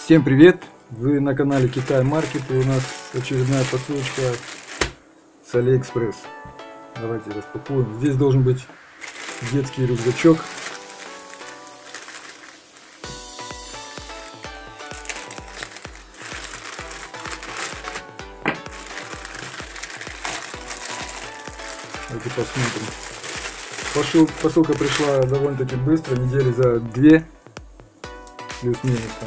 Всем привет! Вы на канале Китай Маркет, и у нас очередная посылочка с Алиэкспресс. Давайте распакуем. Здесь должен быть детский рюкзачок. Давайте посмотрим. Посылка пришла довольно-таки быстро, недели за 2, плюс-минус там.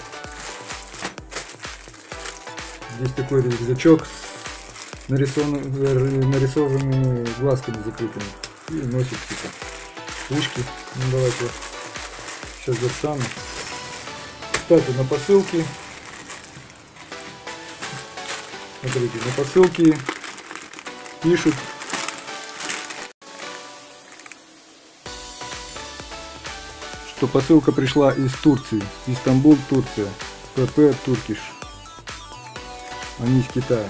Здесь такой рюкзачок с нарисованными глазками закрытыми. И носик типа ушки. Ну, давайте сейчас достану. Кстати, на посылке, смотрите, на посылке пишут, что посылка пришла из Турции, Истамбул, Турция, ПП Туркиш, а не из Китая.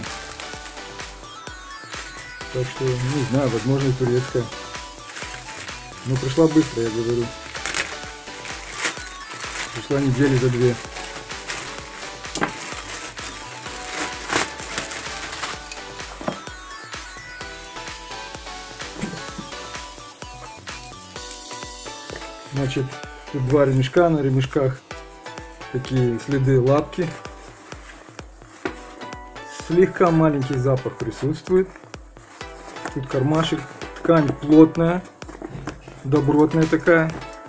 Так что, не знаю, возможно, и турецкая. Но пришла быстро, я говорю. Пришла недели за 2. Значит, тут 2 ремешка, на ремешках такие следы лапки. Слегка маленький запах присутствует. Тут кармашек, ткань плотная, добротная такая.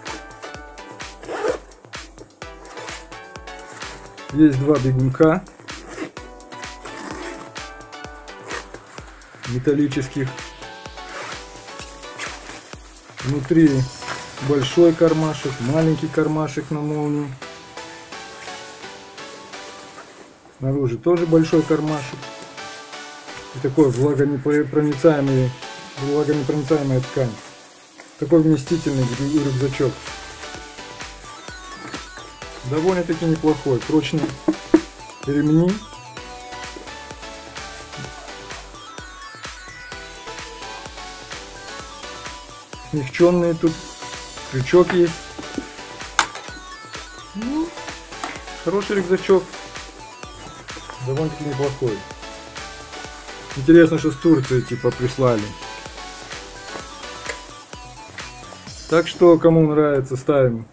Есть 2 бегунка металлических. Внутри большой кармашек, маленький кармашек на молнии. Снаружи тоже большой кармашек. И такой влагонепроницаемая ткань. Такой вместительный рюкзачок. Довольно-таки неплохой. Прочные ремни. Смягченные тут. Крючок есть. Ну, хороший рюкзачок. Довольно-таки неплохой. Интересно, что с Турции типа прислали. Так что, кому нравится, ставим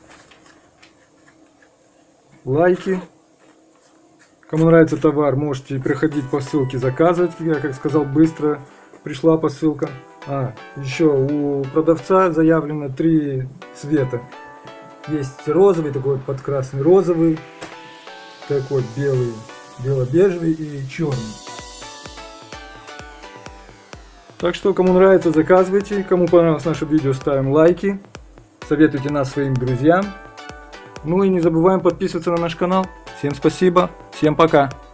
лайки. Кому нравится товар, можете приходить по ссылке заказывать. Я, как сказал, быстро пришла посылка. Еще у продавца заявлено 3 цвета. Есть розовый, такой подкрасный розовый, такой белый, бело-бежевый и черный. Так что, кому нравится, заказывайте. Кому понравилось наше видео, ставим лайки. Советуйте нас своим друзьям. Ну и не забываем подписываться на наш канал. Всем спасибо. Всем пока.